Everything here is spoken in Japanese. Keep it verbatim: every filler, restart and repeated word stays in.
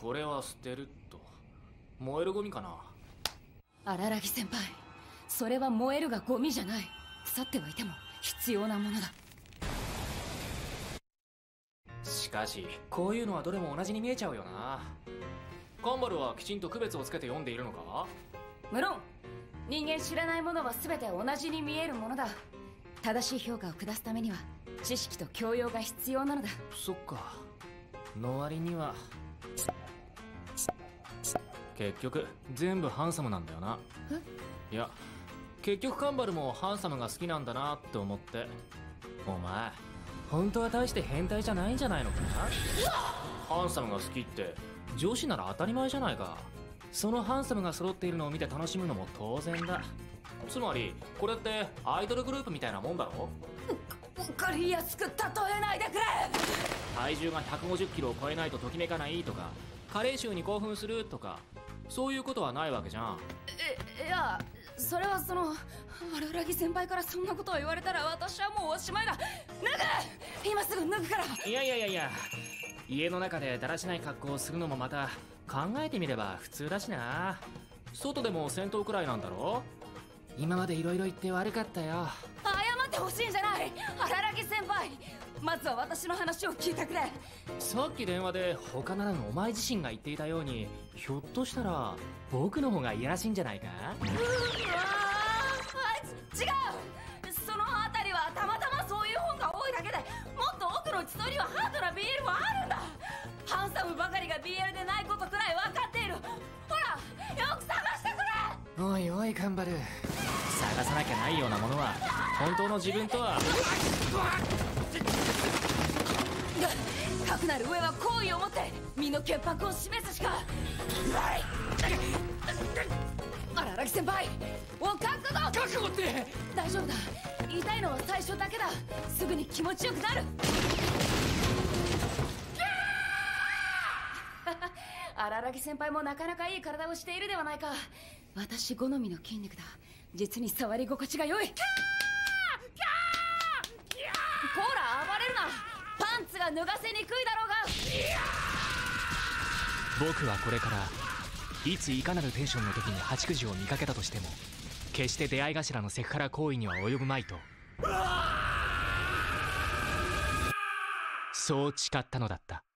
これは捨てると。燃えるゴミかな。 荒木先輩、それは燃えるがゴミじゃない。腐ってはいても必要なものだ。 しかしこういうのはどれも同じに見えちゃうよな。カンバルはきちんと区別をつけて読んでいるのか？ 無論人間知らないものは全て同じに見えるものだ。正しい評価を下すためには知識と教養が必要なのだ。 そっか。の割には結局全部ハンサムなんだよな。え？いや結局カンバルもハンサムが好きなんだなって思って。お前本当は大して変態じゃないんじゃないのかな。ハンサムが好きって女子なら当たり前じゃないか。そのハンサムが揃っているのを見て楽しむのも当然だ。つまりこれってアイドルグループみたいなもんだろ。 わかりやすく例えないでくれ。 体重がひゃくごじゅっキロを超えないとときめかないとか、加齢臭に興奮するとか、そういうことはないわけじゃん。 えいや、それはその荒木先輩からそんなことを言われたら私はもうおしまいだ。脱ぐ、今すぐ脱ぐから。 いやいやいやいや、家の中でだらしない格好をするのもまた考えてみれば普通だしな。外でも戦闘くらいなんだろ。今までいろいろ言って悪かったよ。 謝ってほしいんじゃない、荒木先輩。まずは私の話を聞いてくれ。 さっき電話で他ならぬお前自身が言っていたように、ひょっとしたら僕の方がいやらしいんじゃないか。 うわー、違う。そのあたりはたまたまそういう本が多いだけで、もっと奥の地層にはハードな ビーエル はあるんだ。ハンサムばかりが ビーエル でないことくらい分かっている。ほらよく探してくれ。 おいおいカンバル、探さなきゃないようなものは本当の自分とは。 かくなる上は好意を持って身の潔白を示すしか。荒木先輩、お覚悟。 覚悟って大丈夫だ。痛いのは最初だけだ。すぐに気持ちよくなる。荒木先輩もなかなかいい体をしているではないか。私好みの筋肉だ。実に触り心地が良い。こら暴れるな。パンツが脱がせにくいだろうが。 僕はこれからいついかなるテンションの時に八九時を見かけたとしても、決して出会い頭のセクハラ行為には及ぶまいと、そう誓ったのだった。